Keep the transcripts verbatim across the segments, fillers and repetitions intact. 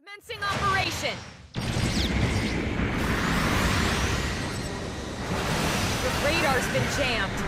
Commencing operation! The radar's been jammed.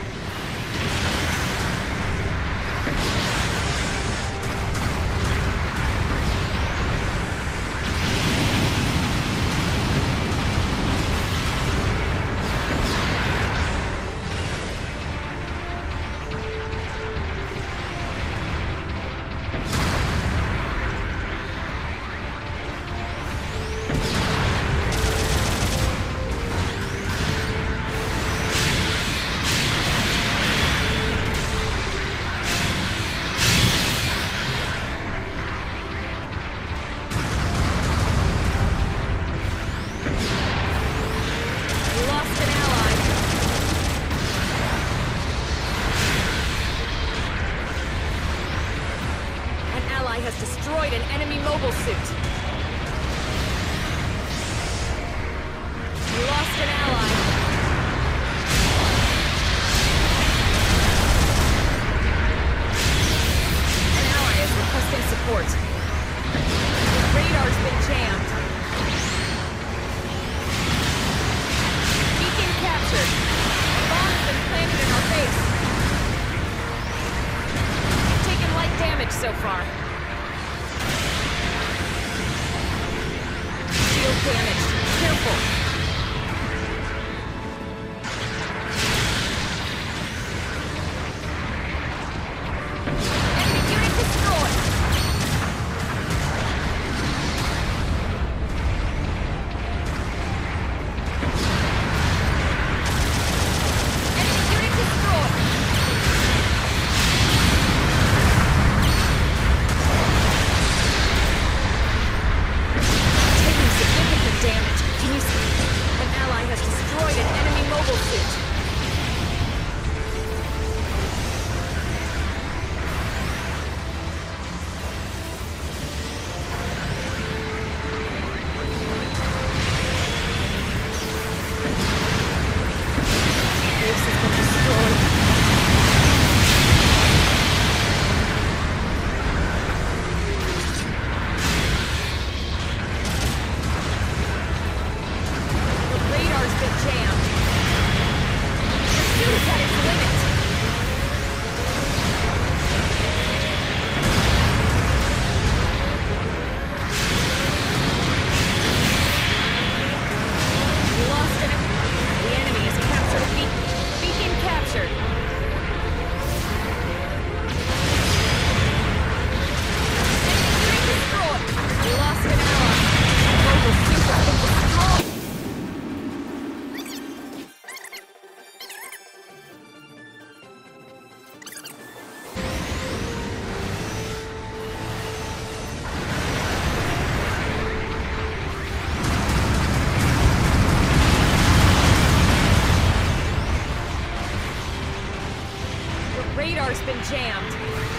Has destroyed an enemy mobile suit. We lost an ally. An ally is requesting support. The radar's been jammed. Beacon captured. A bomb's been planted in our base. We've taken light damage so far. Damaged. Careful. Enemy unit destroyed. Enemy unit destroyed. Damage. Can you see? An ally has destroyed an enemy mobile suit. Base has been destroyed. Jammed. Pursuit is at its limit. We lost an enemy. The enemy has captured a beacon. Beacon captured. Enemy unit destroyed. We lost an ally. Mobile suit has been destroyed. Radar's been jammed.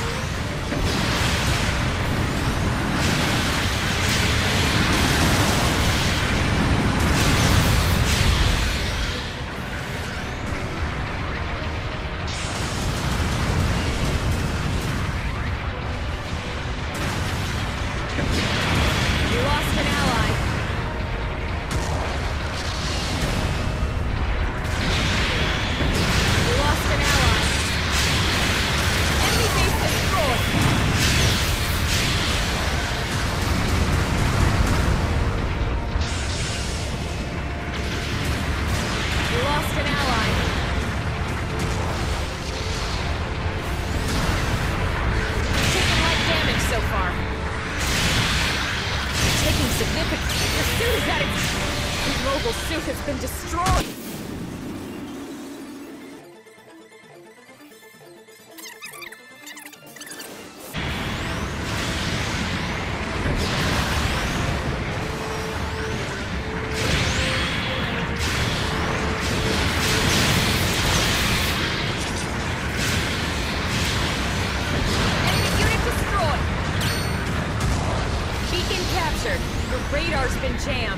We lost an ally. We lost an ally. Enemy base destroyed! We lost an ally. We've taken light damage so far. We're taking significant... The suit is at its... The mobile suit has been destroyed! The radar's been jammed.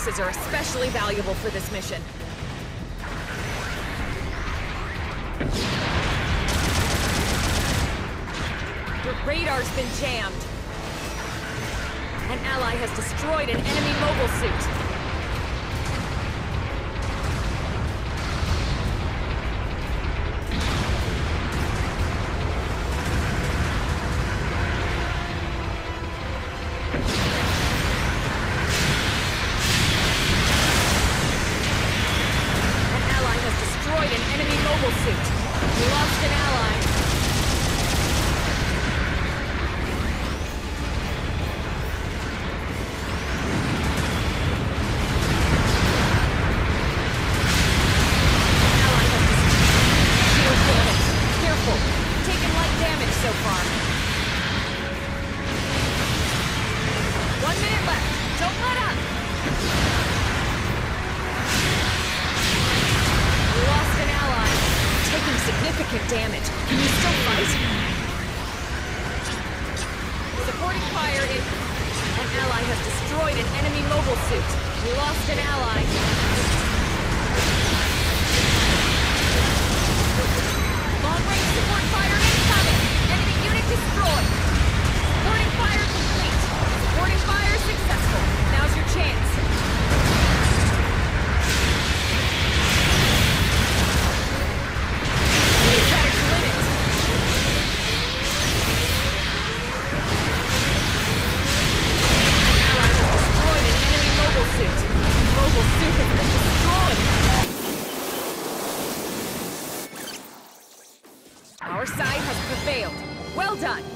resources are especially valuable for this mission. Your radar's been jammed. An ally has destroyed an enemy mobile suit. Damage. Can you still fight? Supporting fire in... An ally has destroyed an enemy mobile suit. We lost an ally. Long-range support fire incoming! Enemy unit destroyed! Supporting fire complete! Supporting fire successful! Now's your chance! Our side has prevailed. Well done!